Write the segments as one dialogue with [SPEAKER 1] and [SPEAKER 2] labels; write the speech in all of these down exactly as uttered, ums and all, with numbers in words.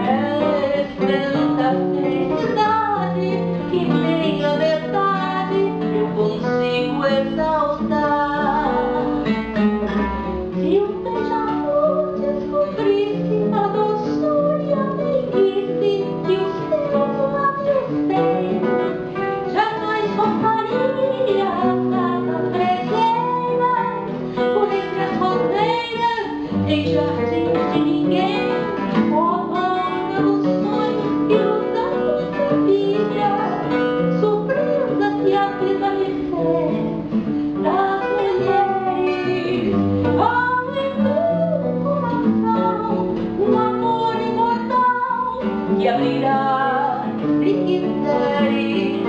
[SPEAKER 1] É tanta felicidade que nem a metade eu consigo exaltar. Se um beija-flor descobrisse a doçura e a meiguice que os seus lábios têm, jamais voltaria a casa brejeira por entre as roseiras em jardins de ninguém. Oh, volta dos sonhos que lutando fervilha, surpresa que a vida me fez das mulheres. Oh, em meu coração um amor imortal que abrirá se quiseres.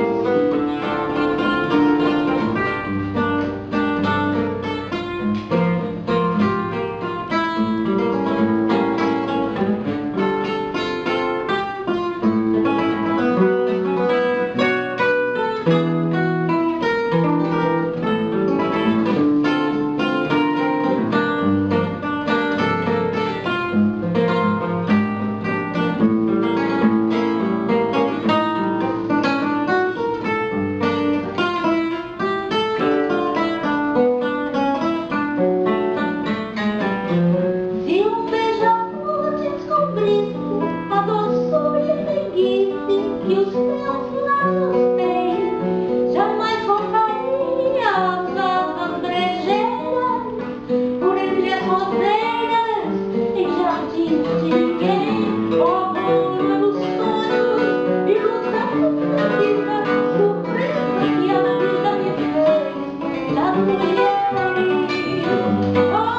[SPEAKER 1] Se um beija-flor descobrisse a doçura e a meiguice que os seus lábios têm, jamais voltaria às casas brejeiras por entre as roseiras em jardins de ninguém. Oh, dona dos sonhos, ilusão perdida, surpresa que a vida me fez das mulheres.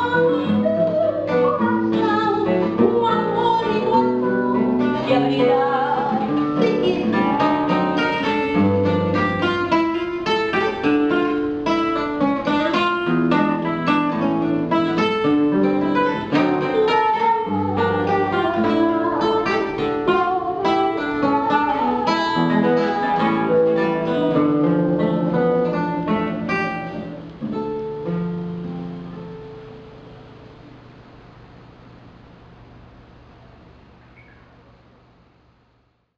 [SPEAKER 1] Oh, meu coração, um amor imortal que abrirá